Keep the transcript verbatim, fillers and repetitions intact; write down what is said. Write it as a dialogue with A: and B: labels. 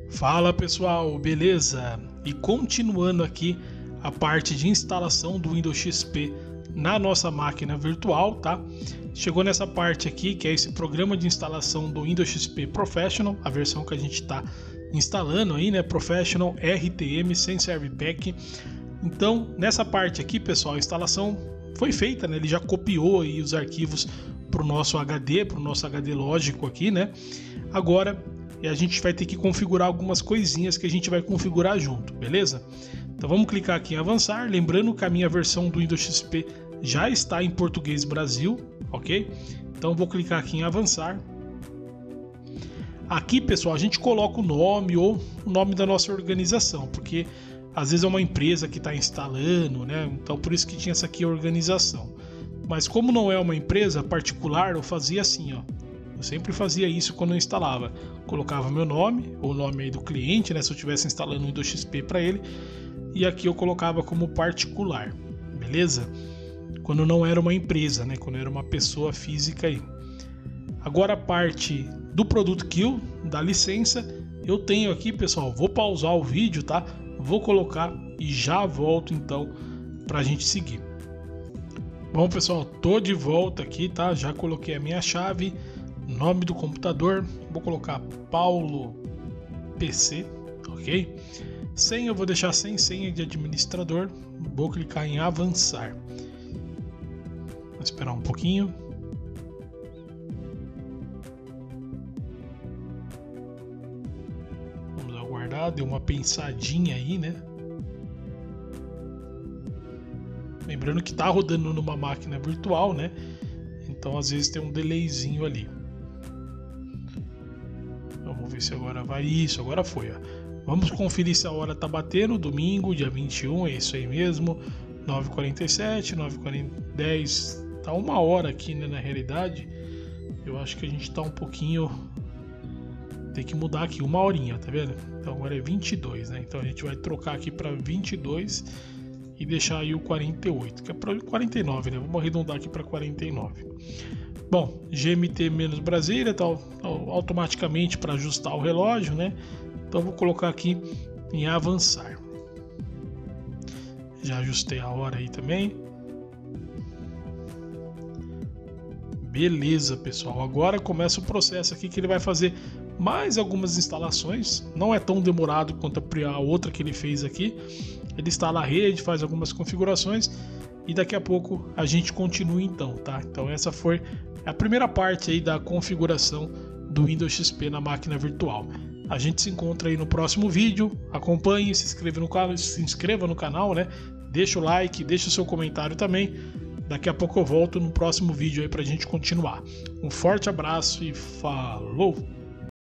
A: Fala pessoal, beleza? E continuando aqui a parte de instalação do Windows X P na nossa máquina virtual, tá? Chegou nessa parte aqui que é esse programa de instalação do Windows X P Professional, a versão que a gente está instalando aí, né? Professional R T M sem Serve Pack. Então, nessa parte aqui, pessoal, a instalação foi feita, né? Ele já copiou aí os arquivos para o nosso H D, para o nosso H D lógico aqui, né? Agora a gente vai ter que configurar algumas coisinhas que a gente vai configurar junto, beleza? Então vamos clicar aqui em avançar, lembrando que a minha versão do Windows X P já está em português Brasil, ok? Então vou clicar aqui em avançar. Aqui, pessoal, a gente coloca o nome ou o nome da nossa organização, porque às vezes é uma empresa que está instalando, né? Então por isso que tinha essa aqui organização. Mas como não é uma empresa particular, eu fazia assim, ó. Eu sempre fazia isso quando eu instalava. Colocava meu nome, ou o nome aí do cliente, né? Se eu estivesse instalando o Windows X P para ele. E aqui eu colocava como particular, beleza? Quando não era uma empresa, né? Quando era uma pessoa física aí. Agora a parte do Product Kill, da licença, eu tenho aqui, pessoal. Vou pausar o vídeo, tá? Vou colocar e já volto então para a gente seguir. Bom, pessoal, tô de volta aqui, tá? Já coloquei a minha chave, nome do computador, vou colocar Paulo P C, ok? Senha eu vou deixar sem senha de administrador, vou clicar em avançar. Vou esperar um pouquinho. Vamos aguardar, deu uma pensadinha aí, né? Lembrando que tá rodando numa máquina virtual, né? Então às vezes tem um delayzinho ali. Vamos ver se agora vai. Isso, agora foi, ó. Vamos conferir se a hora tá batendo. Domingo, dia vinte e um, é isso aí mesmo. nove e quarenta e sete, nove e quarenta, dez. Tá uma hora aqui, né? Na realidade, eu acho que a gente tá um pouquinho. Tem que mudar aqui, uma horinha, tá vendo? Então agora é vinte e dois, né? Então a gente vai trocar aqui para vinte e dois. E deixar aí o quarenta e oito, que é para quarenta e nove, né? Vamos arredondar aqui para quarenta e nove. Bom, G M T menos Brasília, tá automaticamente para ajustar o relógio, né? Então vou colocar aqui em avançar. Já ajustei a hora aí também. Beleza, pessoal. Agora começa o processo aqui que ele vai fazer mais algumas instalações. Não é tão demorado quanto a outra que ele fez aqui. Ele instala a rede, faz algumas configurações e daqui a pouco a gente continua então, tá? Então essa foi a primeira parte aí da configuração do Windows X P na máquina virtual. A gente se encontra aí no próximo vídeo. Acompanhe, se inscreva no canal, se inscreva no canal, né? Deixa o like, deixa o seu comentário também. Daqui a pouco eu volto no próximo vídeo aí pra gente continuar. Um forte abraço e falou!